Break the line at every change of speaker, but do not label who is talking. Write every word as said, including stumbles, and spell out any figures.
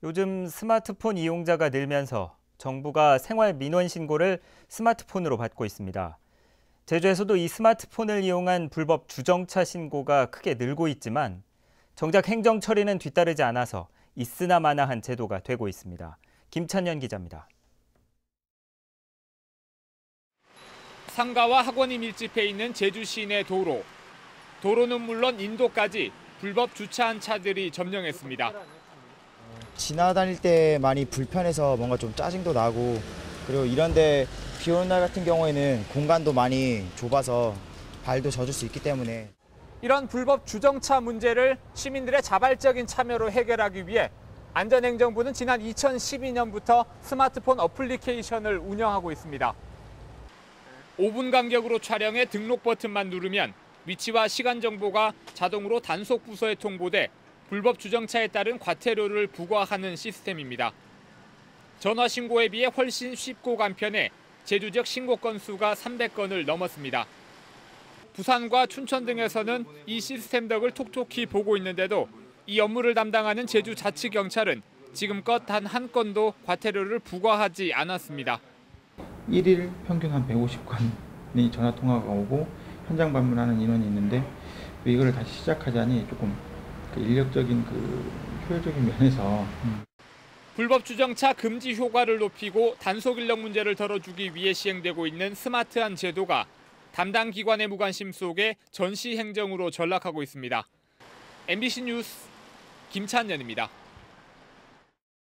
요즘 스마트폰 이용자가 늘면서 정부가 생활 민원 신고를 스마트폰으로 받고 있습니다. 제주에서도 이 스마트폰을 이용한 불법 주정차 신고가 크게 늘고 있지만 정작 행정 처리는 뒤따르지 않아서 있으나 마나한 제도가 되고 있습니다. 김찬현 기자입니다.
상가와 학원이 밀집해 있는 제주 시내 도로. 도로는 물론 인도까지 불법 주차한 차들이 점령했습니다.
지나다닐 때 많이 불편해서 뭔가 좀 짜증도 나고, 그리고 이런데 비 오는 날 같은 경우에는 공간도 많이 좁아서 발도 젖을 수 있기 때문에.
이런 불법 주정차 문제를 시민들의 자발적인 참여로 해결하기 위해 안전행정부는 지난 이천십이 년부터 스마트폰 어플리케이션을 운영하고 있습니다. 오 분 간격으로 촬영해 등록 버튼만 누르면 위치와 시간 정보가 자동으로 단속 부서에 통보돼 불법 주정차에 따른 과태료를 부과하는 시스템입니다. 전화 신고에 비해 훨씬 쉽고 간편해 제주 지역 신고 건수가 삼백 건을 넘었습니다. 부산과 춘천 등에서는 이 시스템 덕을 톡톡히 보고 있는데도 이 업무를 담당하는 제주자치경찰은 지금껏 단 한 건도 과태료를 부과하지 않았습니다.
일 일 평균 한 백오십 건이 전화 통화가 오고 현장 방문하는 인원이 있는데 이거를 다시 시작하자니 조금 그 인력적인 그 효율적인 면에서 음.
불법 주정차 금지 효과를 높이고 단속 인력 문제를 덜어주기 위해 시행되고 있는 스마트한 제도가 담당 기관의 무관심 속에 전시 행정으로 전락하고 있습니다. 엠비씨 뉴스 김찬현입니다.